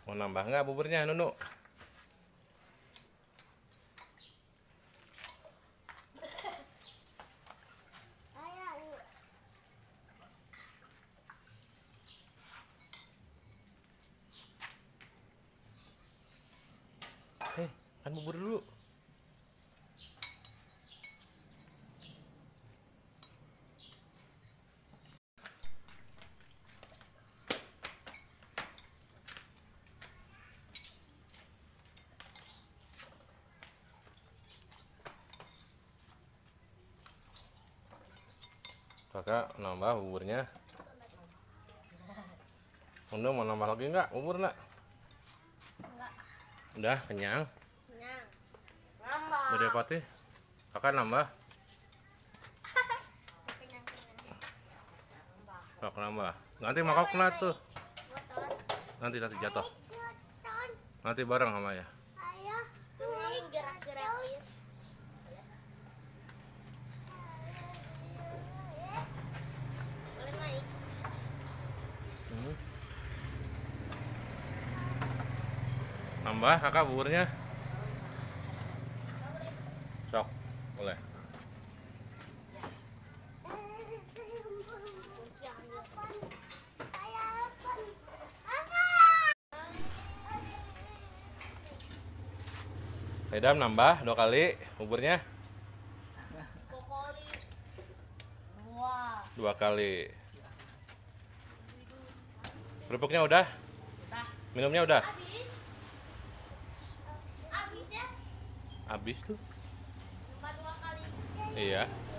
Mau nambah nggak buburnya, Nunu? Kan bubur dulu. Kakak nambah buburnya. Nunu mau nambah lagi nggak bubur nak? Enggak. Udah kenyang. Kenyang. Nambah. Udah pati. Kakak nambah. Kenyang. Kakak nambah. Nanti mangkok kena tuh. Nanti jatuh. Nanti bareng sama ya. Ayo, naik gerak-gerak. Boleh naik. Nambah kakak buburnya. Sok, boleh. Edam nambah 2 kali buburnya. 2 kali. Kerupuknya udah? Minumnya udah? Habis ya? Habis tuh. 2 kali. Iya.